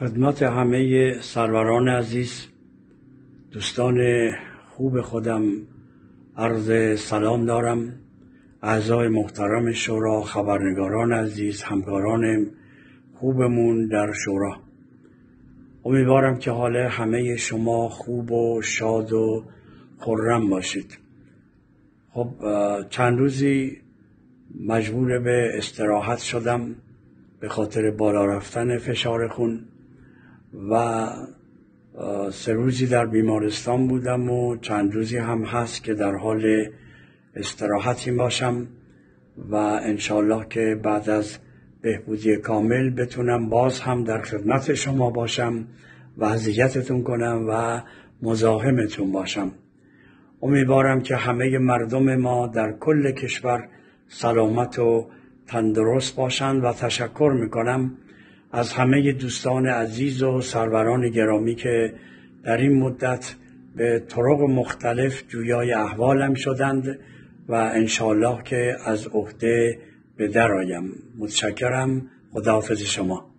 خدمت همه سروران عزیز، دوستان خوب خودم عرض سلام دارم. اعضای محترم شورا، خبرنگاران عزیز، همکاران خوبمون در شورا، امیدوارم که حال همه شما خوب و شاد و خرم باشید. خب چند روزی مجبور به استراحت شدم به خاطر بالا رفتن فشار خون و 3 روزی در بیمارستان بودم و چند روزی هم هست که در حال استراحتی باشم و انشالله که بعد از بهبودی کامل بتونم باز هم در خدمت شما باشم و اذیتتون کنم و مزاحمتون باشم. امیدوارم که همه مردم ما در کل کشور سلامت و تندرست باشند و تشکر میکنم از همه دوستان عزیز و سروران گرامی که در این مدت به طرق مختلف جویای احوالم شدند و انشالله که از عهده به در آیم. متشکرم. خداحافظ شما.